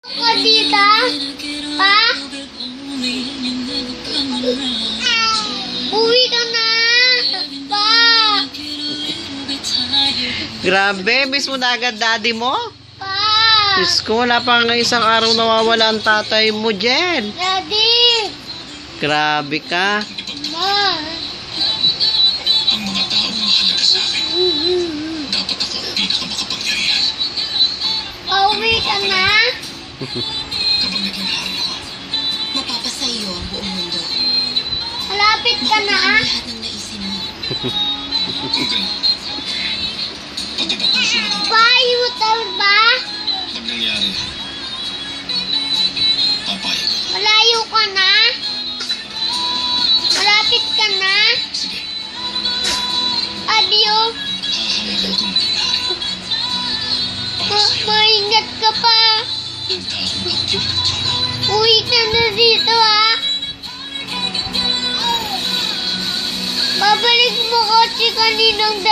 Ka dito? Pa? Uwi ka na! Pa! Grabe, miss mo na agad daddy mo? Pa! Diyos ko, wala pa nga isang araw nawawala ang tatay mo, Jen. Daddy! Grabe ka. Ma! Ang mga tao mahalaga sa akin. Dapat ako ang pinakamakapangyarihan. Pauwi ka na? Kapag naging hari ako, Mapapasa'yo ang buong mundo. Malapit ka na ah? Lahat ng naisin mo. kung gano'n, pati ba puso na din Pa, iutal ba? pag nangyari yan, papayag ako. Malayo ka na? Malapit ka na? Sige, Adio? hahanggan kong maging hari. Para sa'yo, Maingat ka pa. handa akong abutin ang trono. Uwi ka na dito ah. Babalik mo kasi kaninang